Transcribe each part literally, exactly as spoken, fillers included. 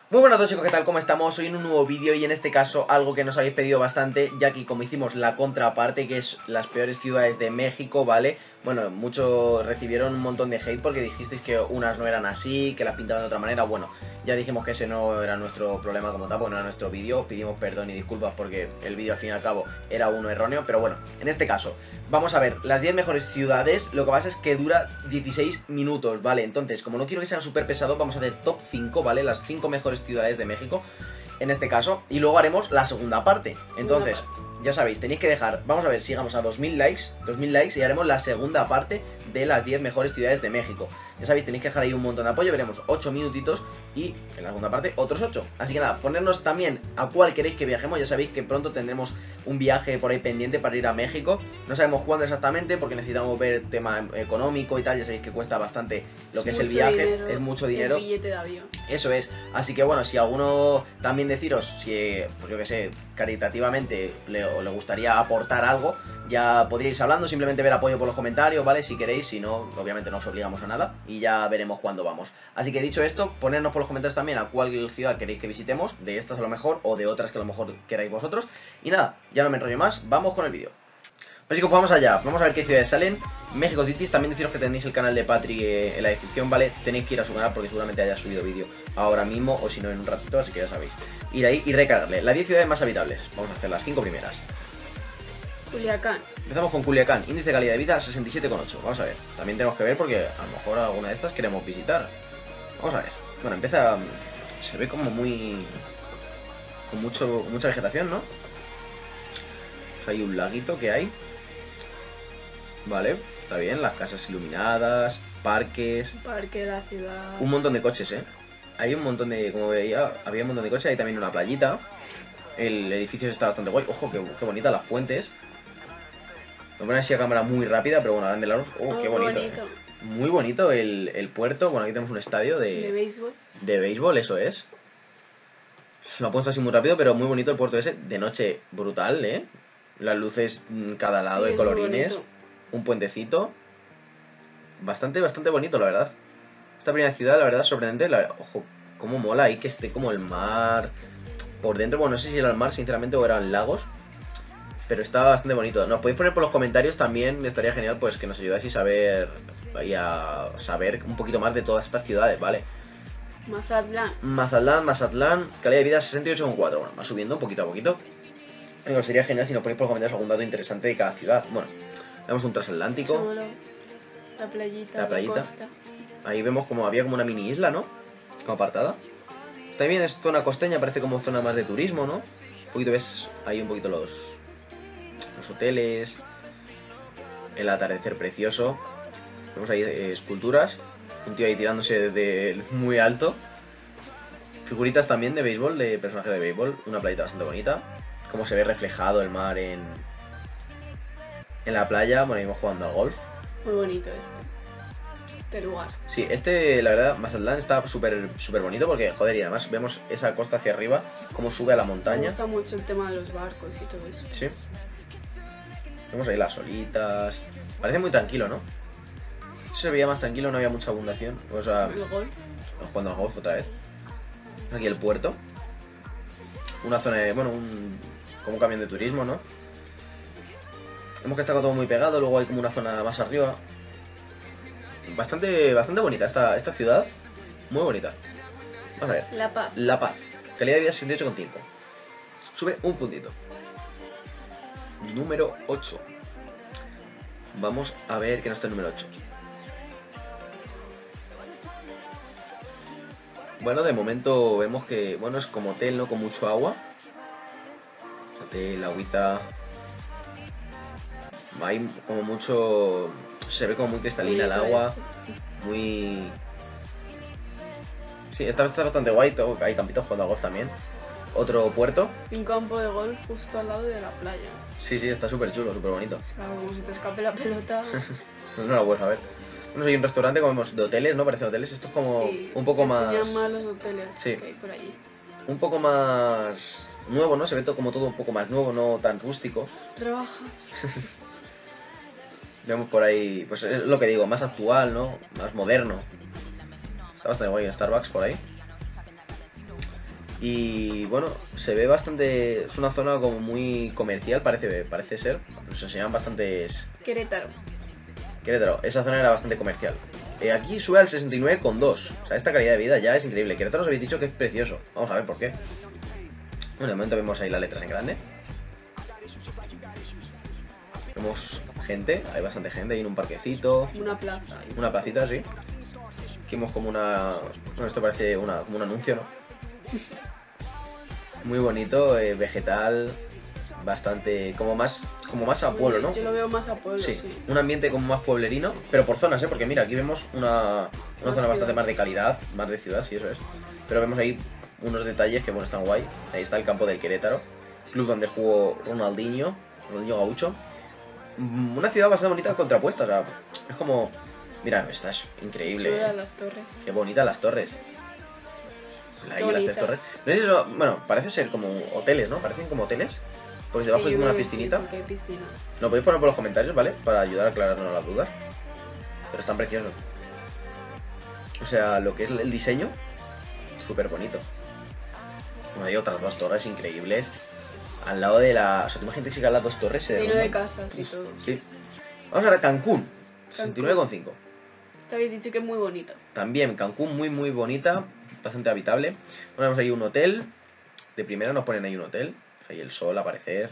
Muy buenas a todos chicos, ¿qué tal? ¿Cómo estamos? Hoy en un nuevo vídeo y en este caso algo que nos habéis pedido bastante, ya que como hicimos la contraparte, que es las peores ciudades de México, ¿vale? Bueno, muchos recibieron un montón de hate porque dijisteis que unas no eran así, que las pintaban de otra manera. Bueno, ya dijimos que ese no era nuestro problema como tal, porque no era nuestro vídeo. Pedimos perdón y disculpas porque el vídeo al fin y al cabo era uno erróneo, pero bueno, en este caso vamos a ver las diez mejores ciudades. Lo que pasa es que dura dieciséis minutos, ¿vale? Entonces, como no quiero que sea súper pesado, vamos a hacer top cinco, ¿vale? Las cinco mejores ciudades de México, en este caso, y luego haremos la segunda parte. Segunda Entonces, parte. ya sabéis, tenéis que dejar, vamos a ver si llegamos a dos mil likes, dos mil likes y haremos la segunda parte de las diez mejores ciudades de México. Ya sabéis, tenéis que dejar ahí un montón de apoyo, veremos ocho minutitos y en la segunda parte otros ocho. Así que nada, ponernos también a cuál queréis que viajemos. Ya sabéis que pronto tendremos un viaje por ahí pendiente para ir a México. No sabemos cuándo exactamente porque necesitamos ver tema económico y tal. Ya sabéis que cuesta bastante lo Es que es el mucho viaje, dinero, es mucho dinero. El billete de avión. Eso es, así que bueno, si alguno también deciros, si, pues yo que sé, caritativamente le, o le gustaría aportar algo, ya podríais hablando, simplemente ver apoyo por los comentarios, ¿vale? Si queréis, si no, obviamente no os obligamos a nada y ya veremos cuándo vamos. Así que dicho esto, ponednos por los comentarios también a cuál ciudad queréis que visitemos, de estas a lo mejor, o de otras que a lo mejor queráis vosotros. Y nada, ya no me enrollo más, vamos con el vídeo. Pues chicos, vamos allá, vamos a ver qué ciudades salen. México Cities, también deciros que tenéis el canal de Patri eh, en la descripción, ¿vale? Tenéis que ir a su canal porque seguramente haya subido vídeo ahora mismo o si no en un ratito, así que ya sabéis. Ir ahí y recargarle. Las diez ciudades más habitables, vamos a hacer las cinco primeras. Culiacán. Empezamos con Culiacán, índice de calidad de vida sesenta y siete coma ocho, vamos a ver. También tenemos que ver porque a lo mejor alguna de estas queremos visitar. Vamos a ver. Bueno, empieza, se ve como muy... con mucho, mucha vegetación, ¿no? Pues hay un laguito que hay. Vale, está bien, las casas iluminadas, parques, Parque de la ciudad. un montón de coches, ¿eh? Hay un montón de, como veía, había un montón de coches, hay también una playita. El edificio está bastante guay, ojo, qué, qué bonitas las fuentes. Lo ponen así a cámara muy rápida, pero bueno, ahora de largos, oh, Oh, qué bonito, ¿eh? Muy bonito el, el puerto, bueno, aquí tenemos un estadio de, De béisbol. de béisbol, eso es. Lo ha puesto así muy rápido, pero muy bonito el puerto ese, de noche brutal, ¿eh? Las luces mm, cada lado Sí, de es muy colorines. bonito. Un puentecito. Bastante, bastante bonito, la verdad. Esta primera ciudad, la verdad, sorprendente. La... Ojo, cómo mola ahí que esté como el mar por dentro. Bueno, no sé si era el mar, sinceramente, o eran lagos. Pero está bastante bonito. Nos podéis poner por los comentarios también. Estaría genial, pues, que nos ayudáis a saber, y a saber un poquito más de todas estas ciudades, ¿vale? Mazatlán. Mazatlán, Mazatlán, calidad de vida sesenta y ocho coma cuatro. Bueno, va subiendo poquito a poquito. Bueno, sería genial si nos ponéis por los comentarios algún dato interesante de cada ciudad. Bueno, tenemos un transatlántico. Solo. La playita. La playita. costa. Ahí vemos como había como una mini isla, ¿no? Como apartada. Está bien, es zona costeña, parece como zona más de turismo, ¿no? Un poquito ves ahí un poquito los, los hoteles. El atardecer precioso. Vemos ahí eh, esculturas. Un tío ahí tirándose desde muy alto. Figuritas también de béisbol, de personaje de béisbol. Una playita bastante bonita. Como se ve reflejado el mar en, en la playa. Bueno, íbamos jugando al golf. Muy bonito este. Este lugar. Sí, este, la verdad, Mazatlán está súper súper bonito porque, joder, y además vemos esa costa hacia arriba, cómo sube a la Me montaña. gusta mucho el tema de los barcos y todo eso. Sí. Vemos ahí las olitas. Parece muy tranquilo, ¿no? Se veía más tranquilo, no había mucha abundación. O sea, El golf. jugando al golf otra vez. Aquí el puerto. Una zona de, bueno, un, como un camión de turismo, ¿no? Vemos que está todo muy pegado, luego hay como una zona más arriba. Bastante, bastante bonita esta, esta ciudad. Muy bonita. Vamos a ver. La Paz. La Paz. Calidad de vida sesenta y ocho coma cinco. Sube un puntito. Número ocho. Vamos a ver que no está el número ocho. Bueno, de momento vemos que, bueno, es como hotel, ¿no? Con mucho agua. Hotel, agüita. Hay como mucho... Se ve como muy cristalina el Bonito agua. este. Muy... Sí, esta está bastante guay. Hay campitos jugando a golf también. Otro puerto. Un campo de golf justo al lado de la playa. Sí, sí, está súper chulo, súper bonito. O sea, como si te escape la pelota. No lo puedes saber. Bueno, hay un restaurante como de hoteles, ¿no? Parece hoteles. Esto es como Sí, un poco te más... enseñan más los hoteles Sí. que hay por allí. Un poco más... nuevo, ¿no? Se ve todo como todo un poco más nuevo, no tan rústico. Trabajas. Vemos por ahí, pues es lo que digo, más actual, ¿no? Más moderno. Está bastante guay el Starbucks por ahí. Y bueno, se ve bastante... Es una zona como muy comercial, parece, parece ser. Nos enseñan bastantes... Querétaro. Querétaro, esa zona era bastante comercial. Eh, aquí sube al sesenta y nueve coma dos. O sea, esta calidad de vida ya es increíble. Querétaro os habéis dicho que es precioso. Vamos a ver por qué. Bueno, de momento vemos ahí las letras en grande. Vemos gente, hay bastante gente ahí en un parquecito. Una plaza. ahí. Una placita, sí. Aquí vemos como una... Bueno, esto parece una, como un anuncio, ¿no? Muy bonito, eh, vegetal, bastante... Como más como más a pueblo, ¿no? Yo lo veo más a pueblo, Sí, sí. un ambiente como más pueblerino, pero por zonas, ¿eh? Porque mira, aquí vemos una, una zona ciudad. bastante más de calidad, más de ciudad, sí, eso es. Pero vemos ahí unos detalles que, bueno, están guay. Ahí está el campo del Querétaro, club donde jugó Ronaldinho, Ronaldinho Gaucho. Mm, Una ciudad bastante bonita contrapuesta, o sea, es como... Mira, esta es increíble. Chula ¿eh? las torres. Qué bonitas las torres. Ahí las tres bonitas. torres. No sé si eso, bueno, parece ser como hoteles, ¿no? Parecen como hoteles. Porque debajo Sí, hay yo como una creo que sí, piscinita. porque hay piscinas. Lo podéis poner por los comentarios, ¿vale? Para ayudar a aclararnos las dudas. Pero están preciosos. O sea, lo que es el diseño, súper bonito. Bueno, hay otras dos torres increíbles. Al lado de la... O sea, tú imagínate que sigan las dos torres se Lleno de derrumban. casas y todo. Sí. Vamos a ver Cancún. sesenta y nueve coma cinco. Esta habéis dicho que es muy bonito. También Cancún muy muy bonita, bastante habitable. Bueno, vemos ahí un hotel. De primera nos ponen ahí un hotel. Ahí el sol a aparecer.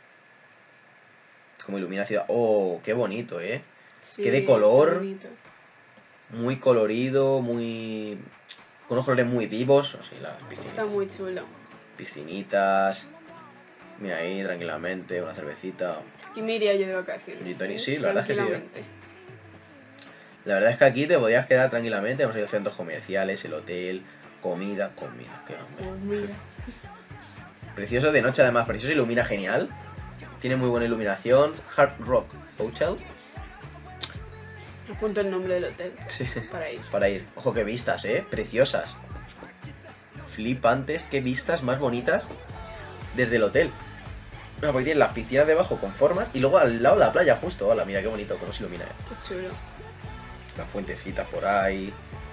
Como ilumina la ciudad. Oh, qué bonito, eh. Sí, Qué de color. qué bonito. Muy colorido, muy... con unos colores muy vivos. Así las Está piscinitas. muy chulo. Piscinitas. Mira ahí, tranquilamente, una cervecita. Aquí me iría yo de vacaciones. Y Tony, ¿eh? sí, la verdad es que sí, ¿eh? Tranquilamente. La verdad es que aquí te podías quedar tranquilamente. Hemos ido a centros comerciales, el hotel, comida, comida. Qué hambre. Pues mira. Precioso de noche además, precioso, ilumina genial. Tiene muy buena iluminación. Hard Rock Hotel. Apunto el nombre del hotel Sí. para ir. Para ir. Ojo, qué vistas, eh. Preciosas. Flipantes, qué vistas más bonitas desde el hotel. Bueno, porque tiene las piscinas debajo con formas y luego al lado la playa justo. Hola, mira qué bonito, cómo se ilumina. eh. Qué chulo. Las fuentecitas por ahí.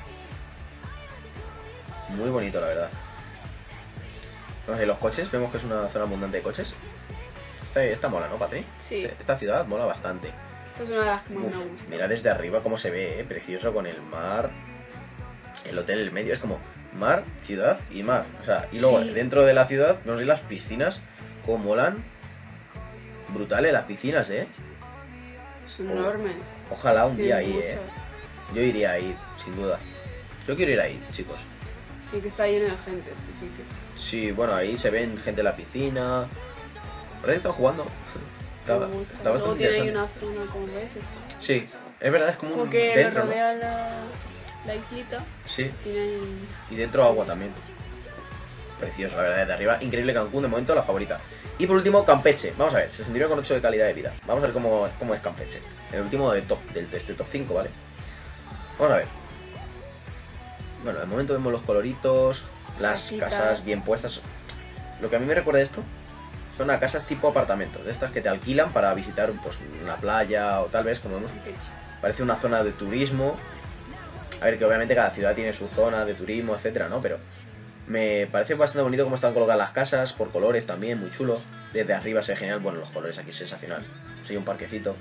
Muy bonito, la verdad. Vamos a ver los coches. Vemos que es una zona abundante de coches. Esta, esta mola, ¿no, Patri? Sí. Esta ciudad mola bastante. Esta es una de las que más Uf, me gusta. mira desde arriba cómo se ve, ¿eh? Precioso con el mar. El hotel en el medio. Es como mar, ciudad y mar. O sea, y luego Sí. dentro de la ciudad vemos ahí las piscinas. Cómo molan. Brutales las piscinas, ¿eh? Son Oh. enormes. Ojalá un día Tienen ahí, ¿eh? muchas. Yo iría ahí, sin duda. Yo quiero ir ahí, chicos. Tiene que estar lleno de gente este sitio. Sí, bueno, ahí se ven gente en la piscina. Parece que están jugando. Está, Me gusta. está Luego bastante tiene ahí interesante. una zona, como ves, esto. Sí, es verdad, es como, Como un que lo dentro, ¿no? rodea la, la islita. Sí, Tiene ahí... y dentro agua también. Precioso, la verdad, desde arriba. Increíble Cancún, de momento la favorita. Y por último, Campeche. Vamos a ver, sesenta y nueve coma ocho de calidad de vida. Vamos a ver cómo, cómo es Campeche. El último de top, del de este top cinco, ¿vale? Vamos a ver. Bueno, de momento vemos los coloritos, las Casitas. casas bien puestas. Lo que a mí me recuerda esto son a casas tipo apartamentos, de estas que te alquilan para visitar pues, una playa o tal vez, como vemos, Campeche. parece una zona de turismo. A ver, que obviamente cada ciudad tiene su zona de turismo, etcétera, ¿no? Pero me parece bastante bonito cómo están colocadas las casas, por colores también, muy chulo. Desde arriba se ve genial, bueno, los colores aquí sensacional. Sí, un parquecito.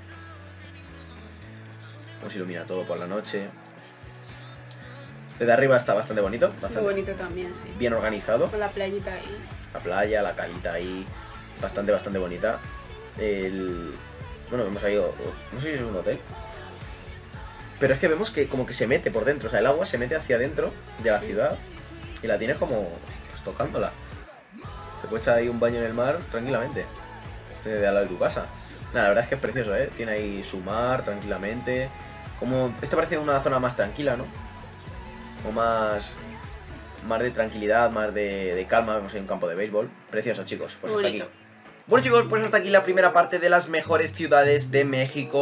Cómo se ilumina todo por la noche. Desde arriba está bastante bonito, Muy bastante bonito también, sí. bien organizado. Con la playita ahí. La playa, la calita ahí, bastante, bastante bonita. El... Bueno, vemos ahí, o- o- no sé si es un hotel. Pero es que vemos que como que se mete por dentro, o sea, el agua se mete hacia adentro de la Sí. ciudad y la tienes como pues, tocándola. Te puedes echar ahí un baño en el mar tranquilamente, de al lado de tu casa. Nada, la verdad es que es precioso, ¿eh? Tiene ahí su mar tranquilamente. Como... Esta parece una zona más tranquila, ¿no? O más... Más de tranquilidad, más de, de calma. Vemos ahí un campo de béisbol. Precioso, chicos. Pues Muy hasta bonito. aquí. Bueno, chicos, pues hasta aquí la primera parte de las mejores ciudades de México.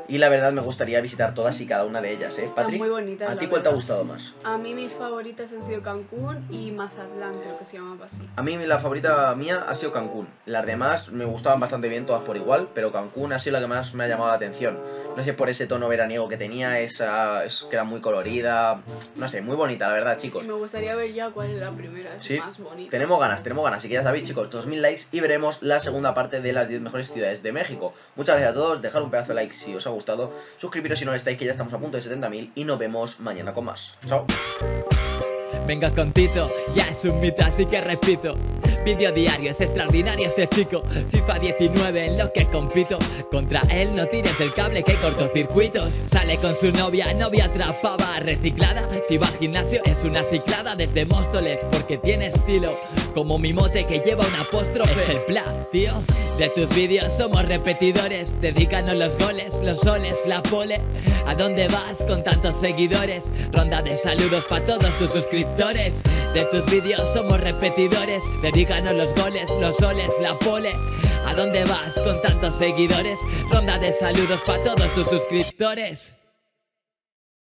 Y la verdad me gustaría visitar todas y cada una de ellas, ¿eh, Están Patri? muy bonitas, ¿A la ti cuál te ha verdad. gustado más? A mí mis favoritas han sido Cancún y Mazatlán, creo que se llamaba así. A mí la favorita mía ha sido Cancún. Las demás me gustaban bastante bien todas por igual, pero Cancún ha sido la que más me ha llamado la atención. No sé, por ese tono veraniego que tenía, esa es que era muy colorida, no sé, muy bonita la verdad, chicos. Sí, me gustaría ver ya cuál es la primera, es Sí, más bonita. tenemos ganas, tenemos ganas. Así que ya sabéis, chicos, dos mil likes y veremos la segunda parte de las diez mejores ciudades de México. Muchas gracias a todos, dejad un pedazo de like si os ha gustado, suscribiros si no lo estáis, que ya estamos a punto de setenta mil y nos vemos mañana con más. Chao. Vengo con Tito, ya es un mito, así que repito. Vídeo diario, es extraordinario este chico. FIFA diecinueve en lo que compito. Contra él no tires del cable que hay cortocircuitos. Sale con su novia, novia atrapada, reciclada. Si va al gimnasio es una ciclada desde Móstoles, porque tiene estilo. Como mi mote que lleva un apóstrofe. Es el plaf, tío. De tus vídeos somos repetidores. Dedícanos los goles, los soles, la pole. ¿A dónde vas con tantos seguidores? Ronda de saludos para todos tus suscriptores. De tus vídeos somos repetidores. Dedícanos los goles, los soles, la pole. ¿A dónde vas con tantos seguidores? Ronda de saludos para todos tus suscriptores.